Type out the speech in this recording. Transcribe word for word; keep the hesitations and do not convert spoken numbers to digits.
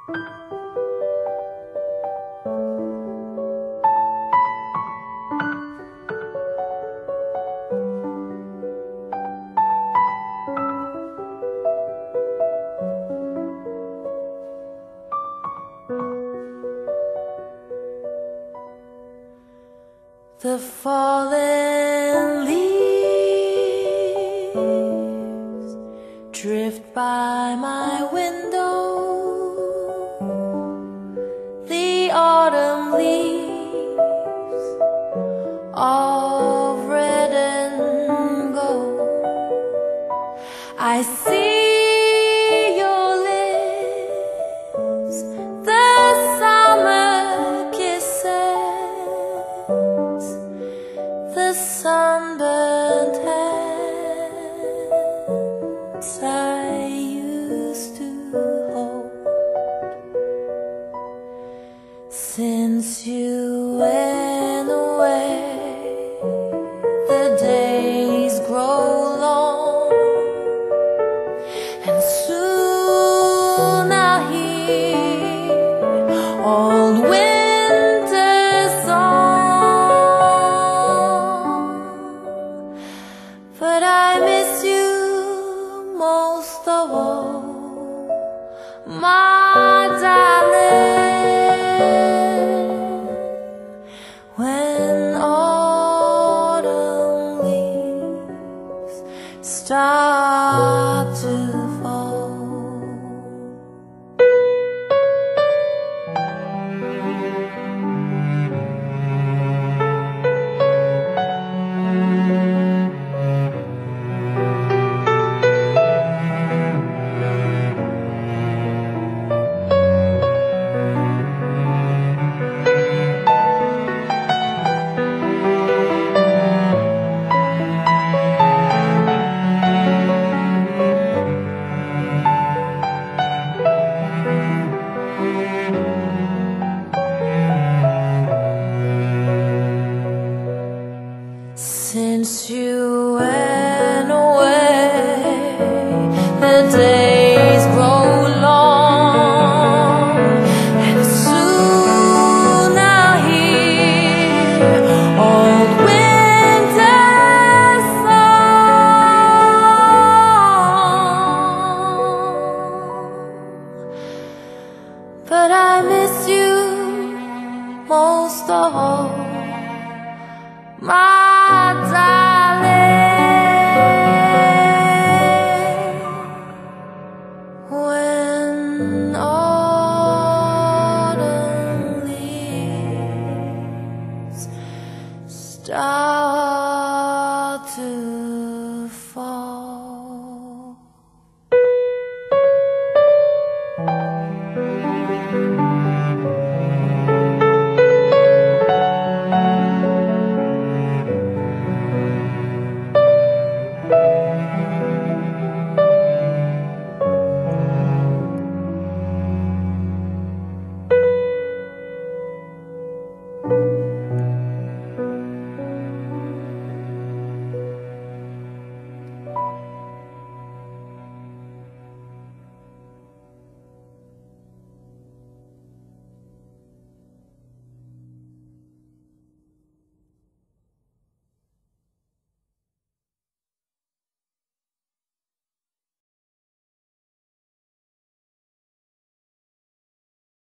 The fallen leaves drift by my window. The autumn leaves of red and gold. I see your lips, the summer kisses, the sunburned hands I used to hold. Since you went away, the days grow long, and soon I'll hear old winter's song. But I miss you most of all, my darling. When autumn leaves start to fall. Since you went away, the days grow long, and soon I'll hear old winter's song. But I miss you most of all, my darling. When